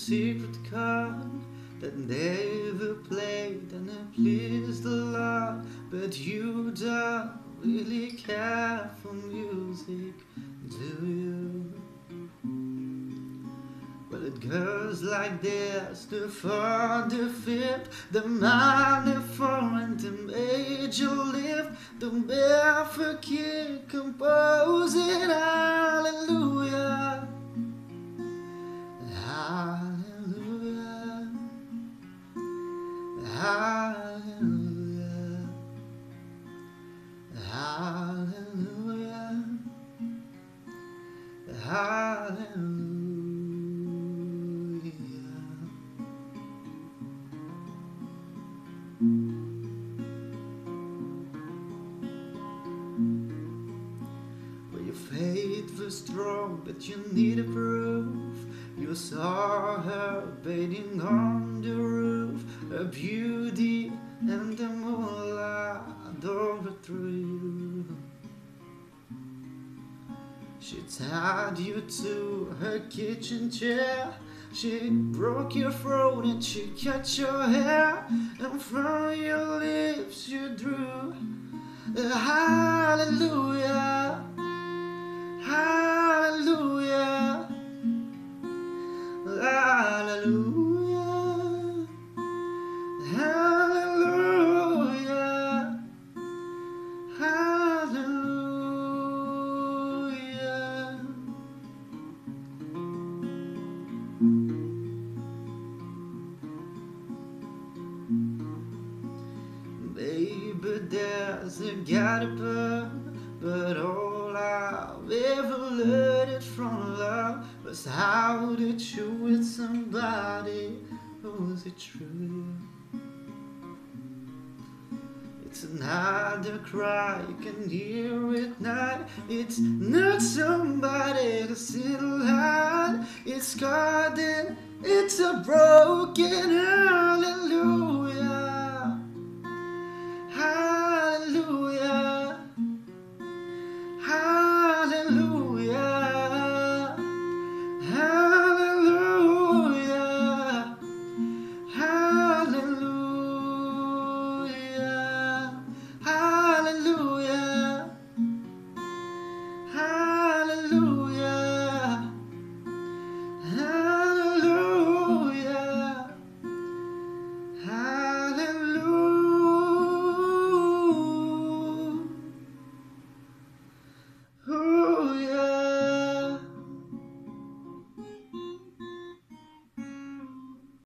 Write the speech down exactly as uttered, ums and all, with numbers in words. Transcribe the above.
secret chord that never played and it pleased the Lord, but you don't really care for music, do you? Well, it goes like this: the fourth, the fifth, the minor four, and the major lift, the barefoot kid composing hallelujah, hallelujah, hallelujah, hallelujah, hallelujah. Well, your faith was strong, but you needed proof. You saw her bathing on the roof, her beauty and the moonlight over through you. She tied you to her kitchen chair, she broke your throat and she cut your hair, and from your lips you drew a hallelujah, hallelujah, hallelujah, hallelujah, hallelujah. Baby, there's a gotta burn, but all I've ever learned from love was how to chew with somebody who's it true. It's another cry you can hear at night. It's not somebody to sit alive. It's God and it's a broken heart.